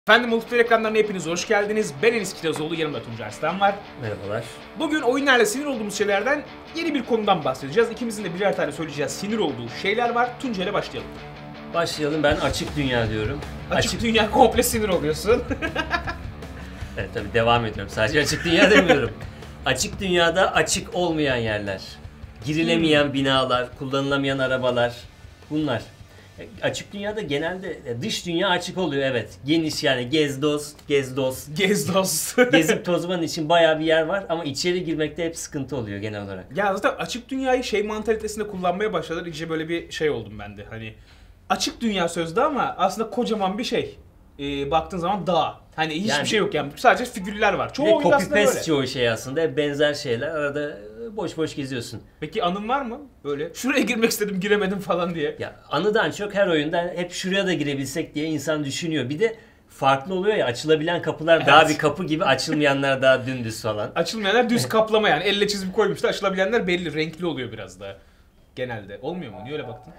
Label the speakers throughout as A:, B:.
A: Efendim Multiplayer ekranlarına hepiniz hoş geldiniz. Ben Enis Kirazoğlu, yanımda Tuncay Arslan var.
B: Merhabalar.
A: Bugün oyunlarla sinir olduğumuz şeylerden yeni bir konudan bahsedeceğiz. İkimizin de birer tane söyleyeceğiz sinir olduğu şeyler var. Tuncay ile başlayalım.
B: Başlayalım, ben açık dünya diyorum.
A: Açık dünya komple sinir oluyorsun.
B: Evet tabii devam ediyorum, sadece açık dünya demiyorum. Açık dünyada açık olmayan yerler. Girilemeyen binalar, kullanılamayan arabalar, bunlar. Açık dünyada genelde dış dünya açık oluyor, evet. Geniş, yani gez doz.
A: Gez dost.
B: Gezip tozman için bayağı bir yer var ama içeri girmekte hep sıkıntı oluyor genel olarak.
A: Ya zaten açık dünyayı şey mantalitesinde kullanmaya başladılar. İyice böyle bir şey oldum ben de. Hani açık dünya sözde ama aslında kocaman bir şey. Baktığın zaman dağ. Hani hiçbir
B: Yani,
A: şey yok yani. Sadece figürler var. Çoğu
B: ve
A: oyun
B: copy
A: aslında böyle.
B: paste çoğu şey aslında. Hep benzer şeyler. Arada boş boş geziyorsun.
A: Peki anın var mı? Böyle şuraya girmek istedim giremedim falan diye.
B: Ya anıdan çok her oyunda hep şuraya da girebilsek diye insan düşünüyor. Bir de farklı oluyor ya, açılabilen kapılar daha bir kapı gibi, açılmayanlar daha dümdüz falan.
A: Açılmayanlar düz kaplama yani. Elle çizip koymuşlar. Açılabilenler belli. Renkli oluyor biraz daha. Genelde. Olmuyor mu? Niye öyle baktın?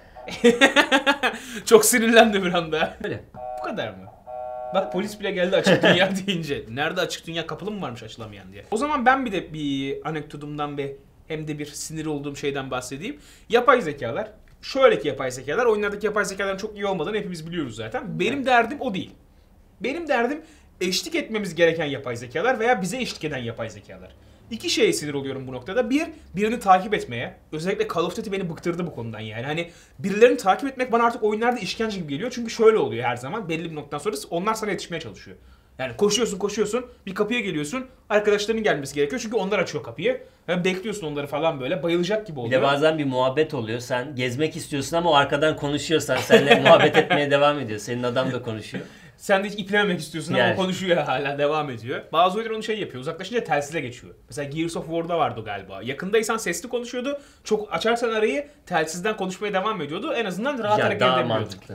A: Çok sinirlendi bir anda.
B: Öyle.
A: Bu kadar mı? Bak polis bile geldi açık dünya deyince. Nerede açık dünya, kapalı mı varmış açılamayan diye. O zaman ben bir de bir anekdotumdan hem de bir sinir olduğum şeyden bahsedeyim. Yapay zekalar. Şöyle ki yapay zekalar. Oyunlardaki yapay zekaların çok iyi olmadığını hepimiz biliyoruz zaten. Benim derdim o değil. Benim derdim eşlik etmemiz gereken yapay zekalar veya bize eşlik eden yapay zekalar. İki şeye sinir oluyorum bu noktada. Birini takip etmeye. Özellikle Call of Duty beni bıktırdı bu konudan yani. Hani birilerini takip etmek bana artık oyunlarda işkence gibi geliyor. Çünkü şöyle oluyor her zaman. Belli bir noktadan sonra onlar sana yetişmeye çalışıyor. Yani koşuyorsun, bir kapıya geliyorsun. Arkadaşlarının gelmesi gerekiyor çünkü onlar açıyor kapıyı. Yani bekliyorsun onları falan böyle. Bayılacak gibi
B: Bir
A: oluyor.
B: de bazen bir muhabbet oluyor. Sen gezmek istiyorsun ama o arkadan konuşuyorsan seninle muhabbet etmeye devam ediyor. Senin adam da konuşuyor.
A: Sen de hiç iplememek istiyorsun
B: Yani.
A: ama konuşuyor hala, devam ediyor. Bazı oyunlar onu şey yapıyor, uzaklaşınca telsize geçiyor. Mesela Gears of War'da vardı o galiba. Yakındaysan sesli konuşuyordu. Çok açarsan arayı telsizden konuşmaya devam ediyordu. En azından rahat
B: Ya
A: hareket
B: daha
A: edebiliyordun.
B: mantıklı.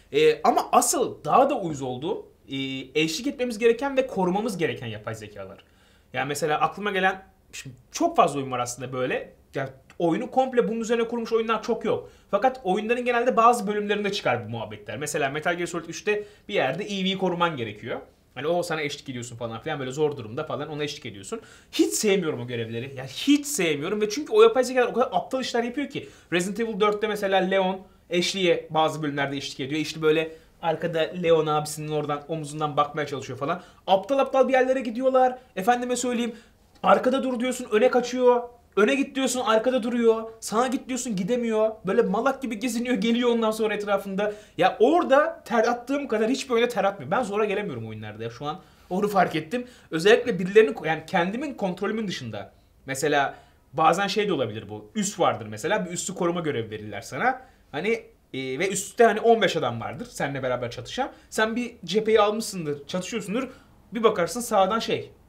A: Ama asıl daha da uyuz oldu. Eşlik etmemiz gereken ve korumamız gereken yapay zekalar. Yani mesela aklıma gelen, şimdi çok fazla oyun var aslında böyle. Yani oyunu komple bunun üzerine kurmuş oyunlar çok yok. Fakat oyunların genelde bazı bölümlerinde çıkar bu muhabbetler. Mesela Metal Gear Solid 3'te bir yerde EV'yi koruman gerekiyor. Hani o sana eşlik ediyorsun falan filan, böyle zor durumda falan ona eşlik ediyorsun. Hiç sevmiyorum o görevleri. Yani hiç sevmiyorum ve çünkü o yapay zekalar o kadar aptal işler yapıyor ki. Resident Evil 4'te mesela Leon Ashley'e bazı bölümlerde eşlik ediyor. İşte böyle arkada Leon abisinin oradan omuzundan bakmaya çalışıyor falan. Aptal aptal bir yerlere gidiyorlar. Efendime söyleyeyim, arkada dur diyorsun öne kaçıyor. Öne git diyorsun arkada duruyor. Sana git diyorsun gidemiyor. Böyle malak gibi geziniyor, geliyor ondan sonra etrafında. Ya orada ter attığım kadar hiçbir oyuna ter atmıyor. Ben zora gelemiyorum oyunlarda ya şu an. Onu fark ettim. Özellikle birilerinin, yani kendimin kontrolümün dışında. Mesela bazen şey de olabilir bu. Üst vardır mesela. Bir üstü koruma görevi verirler sana. Hani ve üstte hani 15 adam vardır seninle beraber çatışan. Sen bir cepheyi almışsındır, çatışıyorsundur. Bir bakarsın sağdan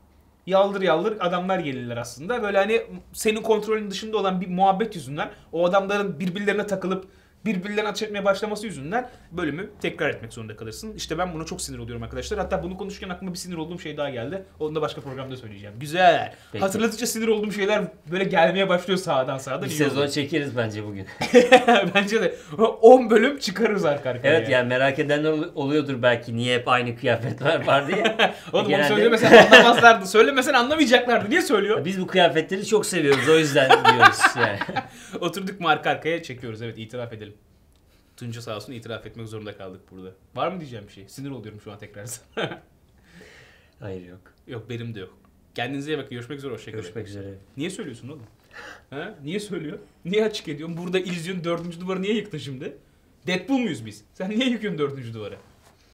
A: yaldır yaldır adamlar gelirler aslında. Böyle hani senin kontrolün dışında olan bir muhabbet yüzünden o adamların birbirlerine takılıp birbirlerine ateş etmeye başlaması yüzünden bölümü tekrar etmek zorunda kalırsın. İşte ben buna çok sinir oluyorum arkadaşlar. Hatta bunu konuşurken aklıma bir sinir olduğum şey daha geldi. Onu da başka programda söyleyeceğim. Güzel.
B: Peki.
A: Hatırladıkça sinir olduğum şeyler böyle gelmeye başlıyor sağdan.
B: Bir sezon çekeriz bence bugün.
A: Bence de 10 bölüm çıkarırız arka arkaya.
B: Evet yani merak edenler oluyordur belki, niye hep aynı kıyafetler var diye.
A: Oğlum
B: Genelde...
A: onu söylemesen anlamazlardı. Söylemesen anlamayacaklardı. Niye söylüyor?
B: Biz bu kıyafetleri çok seviyoruz, o yüzden diyoruz yani.
A: Oturduk mu arka arkaya çekiyoruz, evet, itiraf edelim. Tunca sağ olsun, itiraf etmek zorunda kaldık burada. Var mı diyeceğim bir şey? Sinir oluyorum şu an tekrar.
B: Hayır, yok.
A: Yok, benim de yok. Kendinize iyi bakın. Görüşmek üzere. Hoşçakalın.
B: Görüşmek üzere.
A: Niye söylüyorsun oğlum? Ha? Niye söylüyor? Niye açık ediyorsun? Burada illüzyonun 4. duvarı niye yıktın şimdi? Deadpool muyuz biz? Sen niye yıkıyorsun 4. duvarı?